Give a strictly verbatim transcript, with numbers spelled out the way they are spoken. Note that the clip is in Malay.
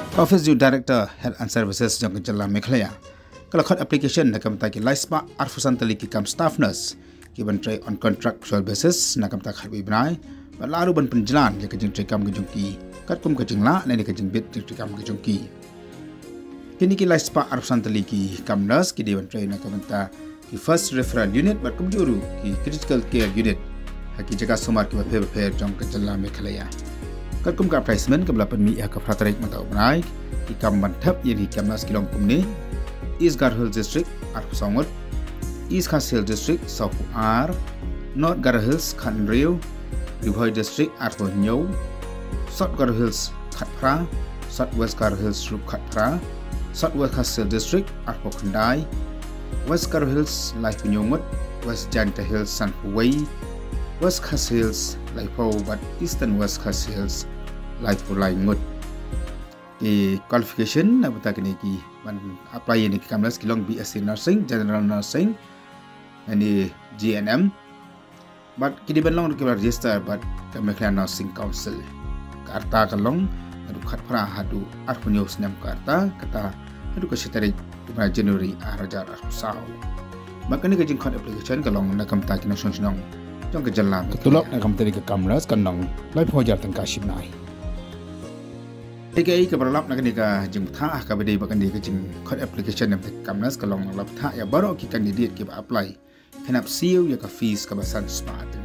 Office du Director Health and Services Jaka Jylla Mekhlaya. Kalau kod application nak kamta ki Laitkam arfusan Tylli ki kam staff nurse ki ban try on contractual basis nak kamta kharbi benai ba lalu ban penjalan ya kajing try kam kajung ki kat kum kajing la nai kajing bit try kam kajung ki kini ki Laitkam arfusan Tylli ki kam nurse ki ban try nak kamta ki first referral unit ba kum juru ki critical care unit haki Jaka Sumar ki ba phe phe Jaka Jylla Mekhlaya. Kat kum ka placement ke belapan mi ka fraterik mata benai ki kam ban thap ye ki kam nurse ki long kum ni East Garhil District, Arpsongot, East Khas Hill District, South Ar, North Garhils, Khanriu, Ribhoi District, Arponyo, South Garhils, Khatpra, South West Garhils, Rup Khatpra, South West Khas Hill District, Arpokhandai, West Garhils, Laitkam, West Janta Hills, Sanpuway, West Khas Hills, Laipo, but Eastern West Khas Hills, Laipo Laingut. Di qualification nak betul kini ki ban apply ni kam nurse kilong B S c nursing, general nursing, ini G N M. But kini ban long ki register but Mekhlaya Nursing Council. Karta kalong adu khatpra hadu arpunyo senam karta kata adu ka sitarik di January arajar arsau. Maka ni kajing code application kalong nak kam ta ki national senong jong ka Jylla tulok nak kam tadi ke kam nurse kanong lai phojar Tyngka shimnai. Tiga i keberlap nak ni ka jeng thah ka bedi bakan di ka jeng code application nam kamnas kalong lap thah ya baru ki candidate ki apply kenap siu ya ka fees ka basan smart